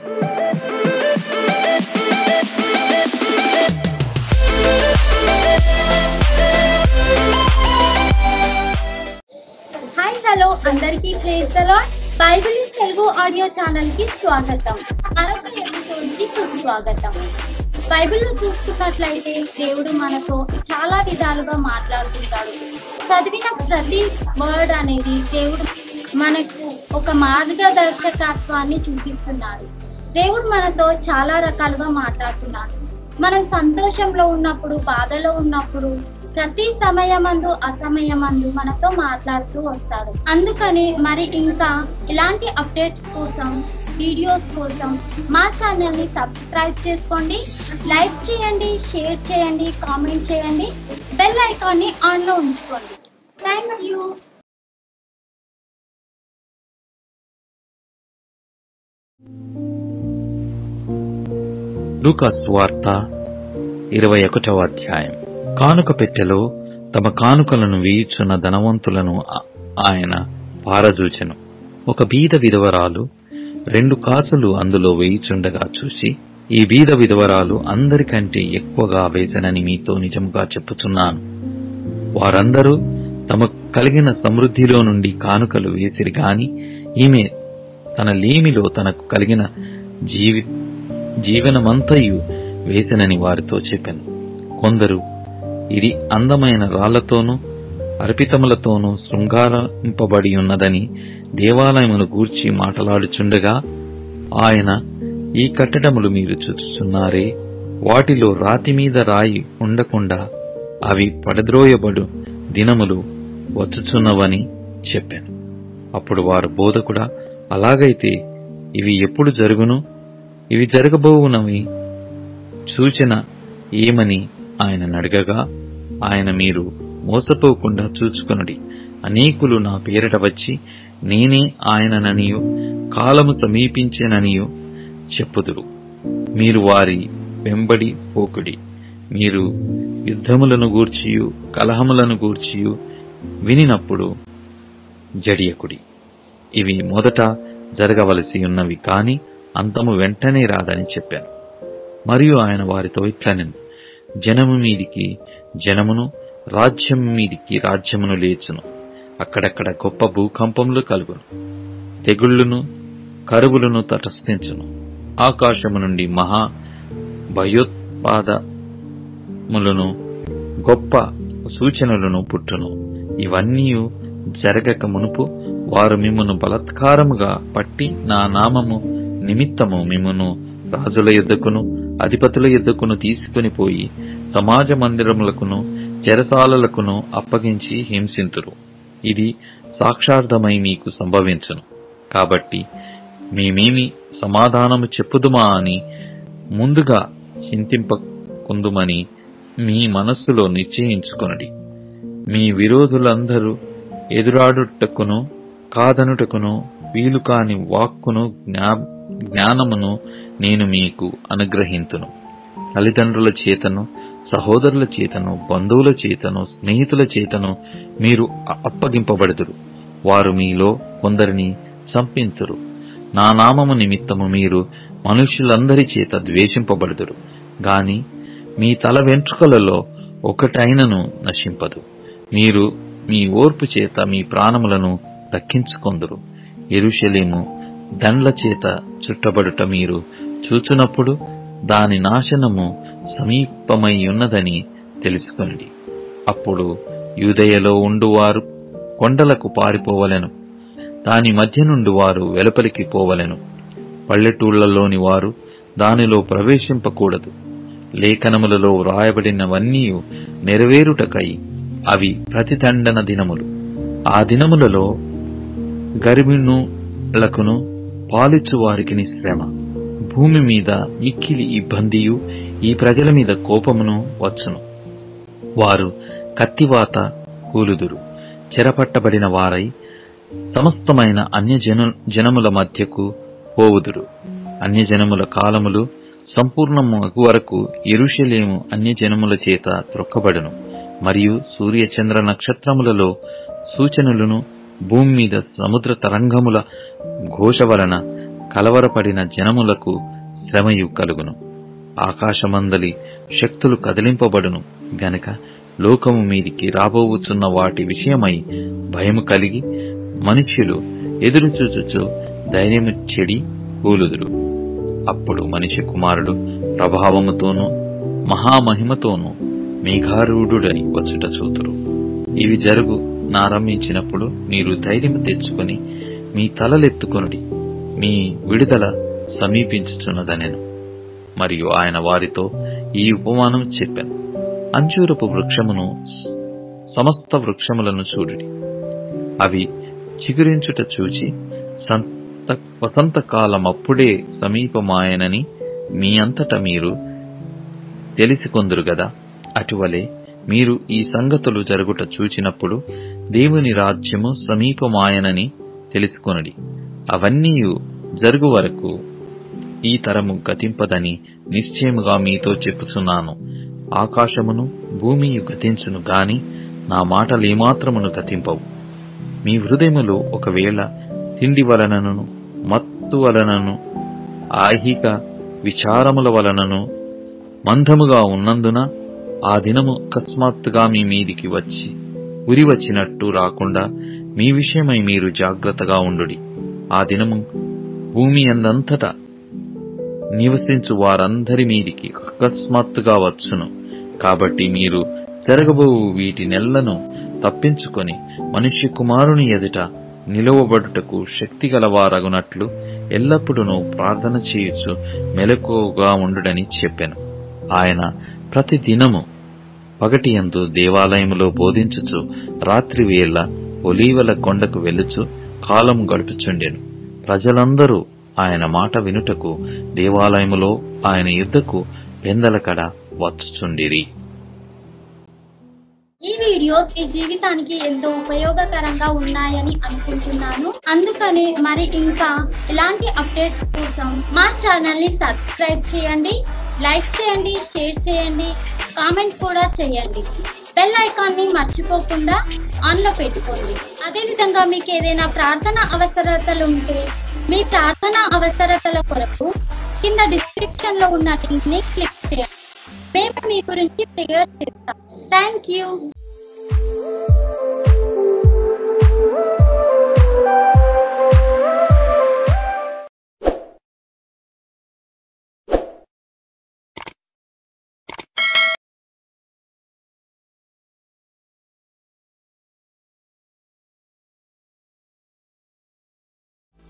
Hi hello అందరికీ praise the Lord. Bible in Telugu audio channel కి స్వాగతం. మరొక ఎపిసోడ్ కి సుస్వాగతం. బైబిల్లో చూసుకున్నట్లయితే దేవుడు మనతో చాలా విధాలుగా మాట్లాడుతుంటాడు. చదివిన ప్రతి వర్డ్ అనేది దేవుడు మనకు ఒక మార్గదర్శకత్వాన్ని చూపిస్తున్నాడు. దేవుడు మనతో చాలా రకాలుగా మాట్లాడుతున్నాడు. మనం సంతోషంలో ఉన్నప్పుడు, బాధలో ఉన్నప్పుడు, ప్రతి సమయమందు అసమయమందు మనతో మాట్లాడుతూ వస్తాడు. అందుకని మరి ఇంకా ఇలాంటి అప్డేట్స్ కోసం, వీడియోస్ కోసం మా ఛానల్ని సబ్స్క్రైబ్ చేసుకోండి, లైక్ చేయండి, షేర్ చేయండి, కామెంట్ చేయండి, బెల్ ఐకాన్ని ఆన్లో ఉంచుకోండి. Thank you. లూకా సువార్త 21వ అధ్యాయం. కానుక పెట్టెలో తమ కానుకలను వేయుచున్న ధనవంతులను ఆయన పారజూచెను. ఒక బీద విధవరాలు 2 కాసులు అందులో వేయుచుండగా చూసి, ఈ బీద విధవరాలు అందరికంటే ఎక్కువగా వేసెనని మీతో నిజముగా చెప్పుచున్నాను. వారందరూ తమకు కలిగిన సమృద్ధిలో నుండి కానుకలు వేసిరి గాని, ఈమె తన లేమిలో తనకు కలిగిన జీవనమంతయు వేసెనని వారితో చెప్పెను. కొందరు ఇది అందమైన రాళ్లతోనూ అర్పితములతోనూ శృంగారింపబడి ఉన్నదని దేవాలయమును గూర్చి మాట్లాడుచుండగా ఆయన, ఈ కట్టడములు మీరు చూచుచున్నారే, వాటిలో రాతి మీద రాయి ఉండకుండా అవి పడద్రోయబడు దినములు వచ్చుచున్నవని చెప్పాను. అప్పుడు వారు, బోధకుడా, అలాగైతే ఇవి ఎప్పుడు జరుగును? ఇవి జరగబోవునవి సూచన ఏమని ఆయన అడగగా, ఆయన, మీరు మోసపోకుండా చూచుకొనుడి. అనేకులు నా పేరిట వచ్చి నేనే ఆయనననియు కాలము సమీపించెననియు చెప్పుదురు. మీరు వారి వెంబడి పోకుడి. మీరు యుద్ధములను గూర్చియు కలహములను గూర్చియు వినినప్పుడు జడియకుడి. ఇవి మొదట జరగవలసి ఉన్నవి కాని అంతము వెంటనే రాదని చెప్పాను. మరియు ఆయన వారితో ఇట్లనెను, జనము మీదికి జనమును, రాజ్యం మీదికి రాజ్యమును లేచును. అక్కడక్కడ గొప్ప భూకంపములు కలుగును, తెగుళ్లును కరువులను తటస్థించును. ఆకాశము నుండి మహా భయోత్పాదములను గొప్ప సూచనలను పుట్టును. ఇవన్నీ జరగక మునుపు వారు మిమ్మును బలాత్కారముగా పట్టి నా నామము నిమిత్తము మిమ్మును రాజుల యొద్దకును అధిపతుల యొద్దకును తీసుకుని పోయి సమాజ మందిరములకును చెరసాలలకును అప్పగించి హింసింతురు. ఇది సాక్షార్థమై మీకు సంభవించును. కాబట్టి మేమేమి సమాధానము చెప్పుదుమా అని ముందుగా చింతింపకుందుమని మీ మనస్సులో నిశ్చయించుకొనుడి. మీ విరోధులందరూ ఎదురాడుటకును కాదనుటకును వీలు కాని వాక్కును జ్ఞానమును నేను మీకు అనుగ్రహింతును. తల్లిదండ్రుల చేతను, సహోదరుల చేతను, బంధువుల చేతను, స్నేహితుల చేతను మీరు అప్పగింపబడుదురు. వారు మీలో కొందరిని చంపింతురు. నా నామము నిమిత్తము మీరు మనుష్యులందరి చేత ద్వేషింపబడుదురు. గాని మీ తల వెంట్రుకలలో ఒకటైనను నశింపదు. మీరు మీ ఓర్పు చేత మీ ప్రాణములను దక్కించుకొందురు. యెరూషలేము దండ్ల చేత చుట్టబడుట మీరు చూచునప్పుడు దాని నాశనము సమీపమై ఉన్నదని తెలుసుకొనండి. అప్పుడు యూదయలో ఉండువారు కొండలకు పారిపోవలెను, దాని మధ్య నుండి వారు వెలుపలికి పోవలెను. పల్లెటూళ్లలోని వారు దానిలో ప్రవేశింపకూడదు. లేఖనములలో వ్రాయబడినవన్నీ నెరవేరుటకై అవి ప్రతిదండన దినములు. ఆ దినములలో గర్భిణులకును పాలిచ్చు వారికి శ్రమ, భూమి మీద మిక్కిలి ఇబ్బందియు ఈ ప్రజల మీద కోపమును వచ్చును. వారు కత్తివాత కూలుదురు. చెరపట్టబడిన వారై సమస్తమైన జనముల మధ్యకు పోవుదురు. అన్యజనముల కాలములు సంపూర్ణమగు వరకు యెరూషలేము అన్యజనముల చేత త్రొక్కబడును. మరియు సూర్య చంద్ర నక్షత్రములలో సూచనలను భూమి మీద సముద్ర తరంగముల ఘోష వలన కలవరపడిన జనములకు శ్రమయు కలుగును. ఆకాశమందలి శక్తులు కదిలింపబడును గనక లోకము మీదికి రాబోవుచున్న వాటి విషయమై భయము కలిగి మనుష్యులు ఎదురుచూచుచు ధైర్యము చెడి కూలుదురు. అప్పుడు మనిషి కుమారుడు ప్రభావముతోనూ మహామహిమతోనూ మేఘారూఢుడని వచ్చుట చూతురు. ఇవి జరుగు నారంభించినప్పుడు మీరు ధైర్యము తెచ్చుకొని మీ తలలెత్తుకొనుడి, మీ విడుదల సమీపించుచున్నదనెను. మరియు ఆయన వారితో ఈ ఉపమానం చెప్పాను. అంజూరపు వృక్షమును సమస్త వృక్షములను చూడుడి. అవి చిగురించుట చూచి వసంతకాలమప్పుడే సమీపమాయనని మీ అంతట మీరు తెలిసికొందురు గదా. అటువలే మీరు ఈ సంగతులు జరుగుట చూచినప్పుడు దేవుని రాజ్యము సమీపమాయనని తెలుసుకొనుడి. అవన్నీయు జరుగు వరకు ఈ తరము గతింపదని నిశ్చయముగా మీతో చెప్పుచున్నాను. ఆకాశమును భూమియు గతించును గాని నా మాటలేమాత్రమును గతింపవు. మీ హృదయములో ఒకవేళ తిండి వలనను మత్తు వలనను ఐహిక విచారముల వలనను మందముగా ఉన్నందున ఆ దినము అకస్మాత్తుగా మీ మీదికి వచ్చి ఉరి వచ్చినట్టు రాకుండా మీ విషయమై మీరు జాగ్రత్తగా ఉండుడి. ఆ దినము భూమి అందంతటా నివసించు వారందరి మీదికి అకస్మాత్తుగా వచ్చును. కాబట్టి మీరు జరగబోవు వీటి నెలను తప్పించుకొని మనుష్య కుమారుని ఎదుట నిలువబడుటకు శక్తి గలవారగునట్లు ఎల్లప్పుడూ ప్రార్థన చేయుచు మెలకువగా ఉండుడని చెప్పెను. ఆయన ప్రతి దినము పగటియందు దేవాలయములో బోధించుచు రాత్రివేళ ఒలీవల కొండకు వెళ్ళుచు కాలము గడుపుచుండెను. ప్రజలందరూ ఆయన మాట వినుటకు దేవాలయములో ఆయన యుద్ధకు పెందలకడ వచ్చుచుండిరి. ఈ వీడియోస్ మీ జీవితానికి ఎంతో ఉపయోగకరంగా ఉన్నాయని అనుకుంటున్నాను. అందుకని మరి ఇంకా ఇలాంటి అప్డేట్స్ కోసం మా ఛానల్ ని సబ్స్క్రైబ్ చేయండి, లైక్ చేయండి, షేర్ చేయండి, కామెంట్ కూడా చేయండి. బెల్ ఐకాన్ ని మర్చిపోకుండా ఆన్ లో పెట్టుకోండి. అదేవిధంగా మీకు ఏదైనా ప్రార్థన అవసరతలు ఉంటే మీ ప్రార్థన అవసరతల కొరకు కింద డిస్క్రిప్షన్ లో ఉన్న లింక్ ని క్లిక్ చేయండి. మేము మీ గురించి ప్రేయర్ చేస్తాం. Thank you.